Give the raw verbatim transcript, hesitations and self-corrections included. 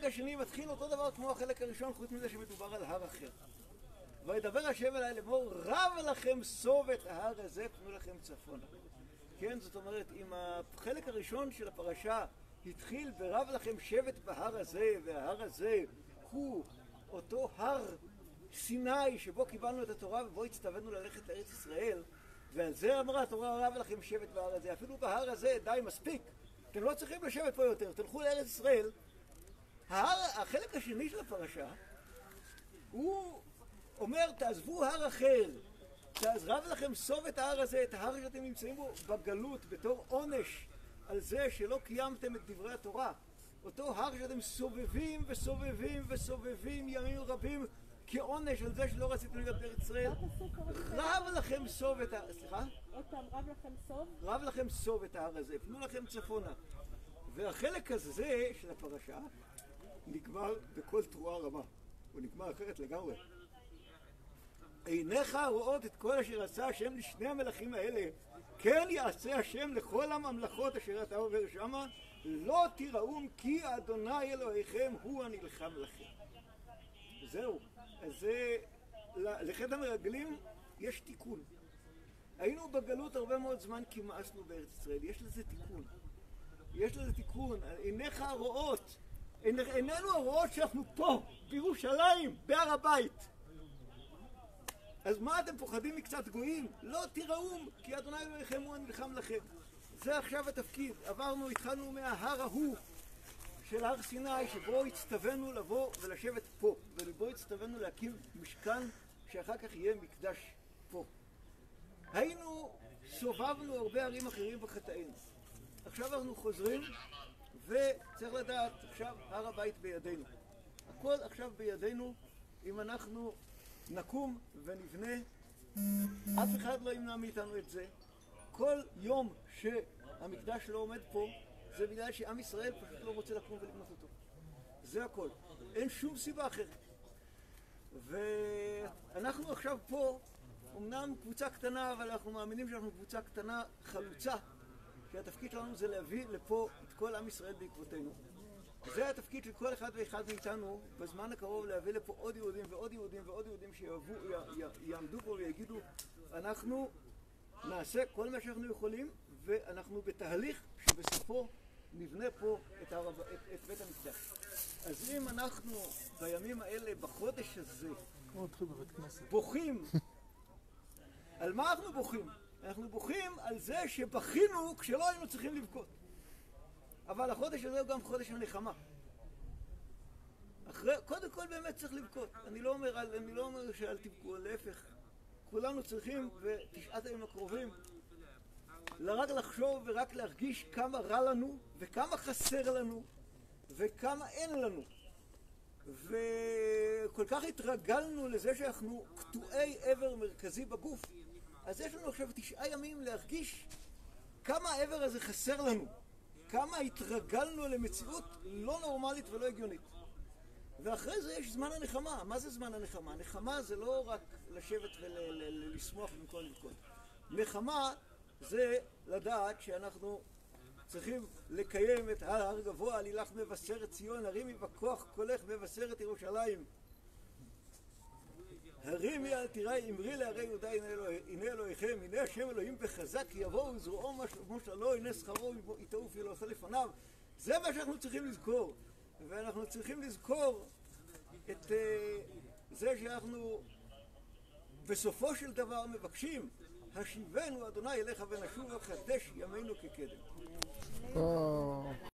החלק השני מתחיל אותו דבר כמו החלק הראשון, חוץ מזה שמדובר על הר אחר. וידבר השם אליי לאמור, רב לכם סוב את ההר הזה, פנו לכם צפונה. כן, זאת אומרת, אם החלק הראשון של הפרשה התחיל ורב לכם שבט בהר הזה, וההר הזה הוא אותו הר סיני שבו קיבלנו את התורה ובו הצטווינו ללכת לארץ ישראל, ועל זה אמרה התורה, רב לכם שבט בהר הזה. אפילו בהר הזה די מספיק, אתם לא צריכים לשבת פה יותר, תלכו לארץ ישראל. ההר, החלק השני של הפרשה הוא אומר, תעזבו הר אחר, רב לכם סוב את ההר הזה, את ההר שאתם נמצאים בו בגלות בתור עונש על זה שלא קיימתם את דברי התורה, אותו הר שאתם סובבים וסובבים וסובבים ימים רבים כעונש על זה שלא רציתם להיות בארץ ישראל. רב לכם סוב את ההר, סליחה? עוד פעם, רב לכם סוב? רב לכם סוב את ההר הזה, פנו לכם צפונה. והחלק הזה של הפרשה נגמר בכל תרועה רמה, הוא נגמר אחרת לגמרי. עיניך רואות את כל אשר עשה השם לשני המלכים האלה, כן יעשה השם לכל הממלכות אשר אתה עובר שמה, לא תיראום כי אדוני אלוהיכם הוא הנלחם לכם. זהו, אז זה, לחטא המרגלים יש תיקון. היינו בגלות הרבה מאוד זמן כי מאסנו בארץ ישראל, יש לזה תיקון. יש לזה תיקון, עיניך הרואות, עינינו הרואות שאנחנו פה, בירושלים, בהר הבית. אז מה אתם פוחדים מקצת גויים? לא תיראום, כי אדוני אלוהיכם הוא הנלחם לכם. זה עכשיו התפקיד. עברנו, התחלנו מההר ההוא של הר סיני, שבו הצטווינו לבוא ולשבת פה, ובו הצטווינו להקים משכן שאחר כך יהיה מקדש פה. היינו, סובבנו הרבה ערים אחרים בחטאינו. עכשיו אנחנו חוזרים, וצריך לדעת, עכשיו הר הבית בידינו. הכל עכשיו בידינו. אם אנחנו נקום ונבנה, אף אחד לא ימנע מאיתנו את זה. כל יום שהמקדש לא עומד פה, זה בגלל שעם ישראל פשוט לא רוצה לקום ולבנות אותו. זה הכל. אין שום סיבה אחרת. ואנחנו עכשיו פה, אמנם קבוצה קטנה, אבל אנחנו מאמינים שאנחנו קבוצה קטנה חלוצה, כי התפקיד שלנו זה להביא לפה את כל עם ישראל בעקבותינו. זה התפקיד של כל אחד ואחד מאיתנו בזמן הקרוב, להביא לפה עוד יהודים ועוד יהודים ועוד יהודים שיעמדו פה ויגידו, אנחנו נעשה כל מה שאנחנו יכולים, ואנחנו בתהליך שבסופו נבנה פה את, הרב, את, את בית המקדש. אז אם אנחנו בימים האלה, בחודש הזה, בוכים, על מה אנחנו בוכים? אנחנו בוכים על זה שבכינו כשלא היינו צריכים לבכות. אבל החודש הזה הוא גם חודש הנחמה. אחרי, קודם כל באמת צריך לבכות. אני לא אומר, אני לא אומר שאל תבכו, להפך. כולנו צריכים בתשעת הימים הקרובים רק לחשוב ורק להרגיש כמה רע לנו וכמה חסר לנו וכמה אין לנו. וכל כך התרגלנו לזה שאנחנו קטועי עבר מרכזי בגוף. אז יש לנו עכשיו תשעה ימים להרגיש כמה העבר הזה חסר לנו. כמה התרגלנו למציאות לא נורמלית ולא הגיונית. ואחרי זה יש זמן הנחמה. מה זה זמן הנחמה? נחמה זה לא רק לשבת ולשמוח במקום לבכות. נחמה זה לדעת שאנחנו צריכים לקיים את ההר גבוה, הלילך מבשרת ציון, הרימי בכוח קולך מבשרת ירושלים. הרימי אל תיראי, אמרי להרי יהודה הנה אלוהיכם, הנה השם אלוהים בחזק, יבואו זרועו משלו, הנה שכרו יטעו פילוסו לפניו. זה מה שאנחנו צריכים לזכור. ואנחנו צריכים לזכור את uh, זה שאנחנו בסופו של דבר מבקשים, השיבנו אדוני אליך ונשוב וחדש ימינו כקדם.